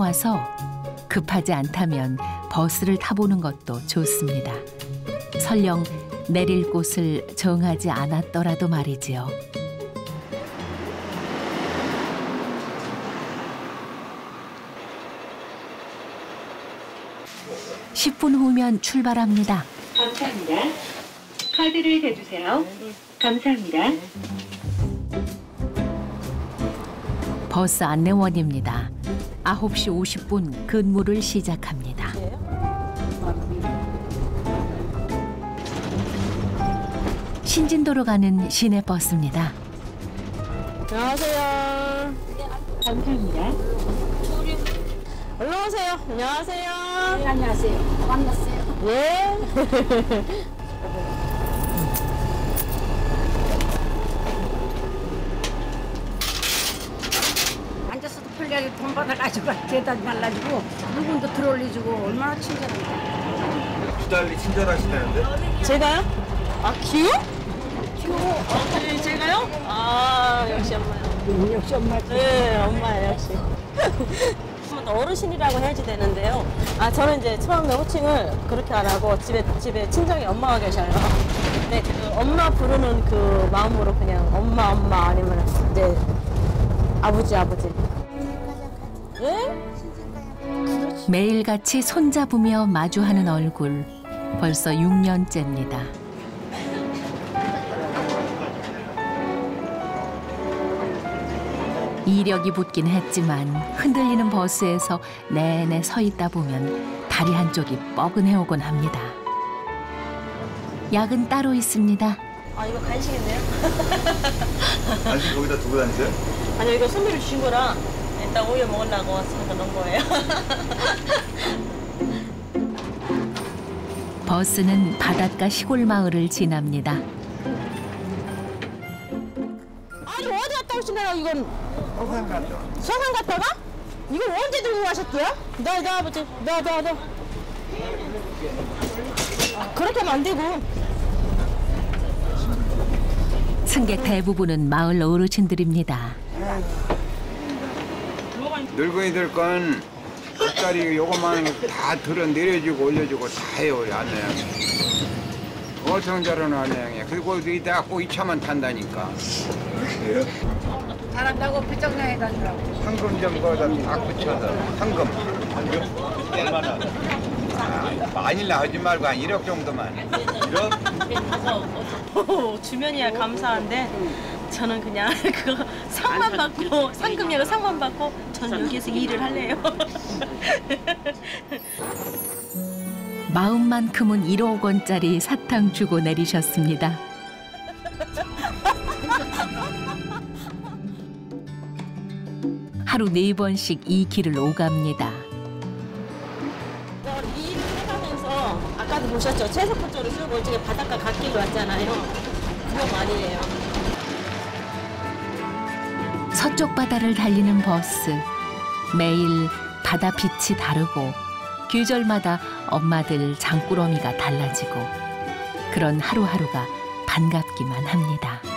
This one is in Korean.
와서 급하지 않다면 버스를 타보는 것도 좋습니다. 설령 내릴 곳을 정하지 않았더라도 말이지요. 10분 후면 출발합니다. 감사합니다. 카드를 대주세요. 감사합니다. 버스 안내원입니다. 9시 50분 근무를 시작합니다. 신진도로 가는 시내버스입니다. 안녕하세요. 감사합니다. 얼른 오세요. 안녕하세요. 네, 안녕하세요. 만났어요. 예. 앉아서도 편리하게 돈 받아가지고 계단 말라주고 물건도 들어올려주고 얼마나 친절한데. 두 달리 친절하시다는데? 제가요? 아, 기요? 기요? 제가요? 아, 역시 엄마요. 역시 엄마. 네, 엄마예요, 역시. 어르신이라고 해야지 되는데요. 아, 저는 이제 처음에 호칭을 그렇게 안 하고 집에 친정에 엄마가 계셔요. 근데 그 엄마 부르는 그 마음으로 그냥 엄마 아니면 이제 아버지. 예? 매일같이 손잡으며 마주하는 얼굴. 벌써 6년째입니다. 이력이 붙긴 했지만 흔들리는 버스에서 내내 서 있다 보면 다리 한쪽이 뻐근해오곤 합니다. 약은 따로 있습니다. 아, 이거 간식인데요? 간식 거기다 두고 다니세요? 아니요, 이거 선배로 주신 거라 일단 우유 먹으려고 잠깐 넣은 거예요. 버스는 바닷가 시골 마을을 지납니다. 아니, 어디 갔다 오시나요, 이건? 서산 갔죠. 서산 갔다가? 이걸 언제 들고 가셨대요? 너 아버지, 너. 아, 그렇게 하면 안 되고. 승객 대부분은 마을 어르신들입니다. 늙은이들 건 끝자리 요것만 다 들어 내려주고 올려주고 다 해요, 우리 안내양이. 엄청 잘하는 안내양이야. 그리고 이따가 꼭 2차만 탄다니까. 그래요? 잘한다고 부정량에 다니라고. 황금 좀 거기다 딱 붙여서 황금. 얼마나? 많이나 하지 말고 한 1억 정도만. 1억? 주면이야 감사한데 저는 그냥 그거 상만 받고 상금이고 상만 받고 저는 여기서 일을 할래요. 마음만큼은 1억 원짜리 사탕 주고 내리셨습니다. 하루 4번씩 이 길을 오갑니다. 일을 해가면서 아까도 보셨죠? 채석포조를 쓰고 이쪽에 바닷가 갓길로 왔잖아요. 그거 많이 해요. 서쪽 바다를 달리는 버스. 매일 바다 빛이 다르고 계절마다 엄마들 장꾸러미가 달라지고 그런 하루하루가 반갑기만 합니다.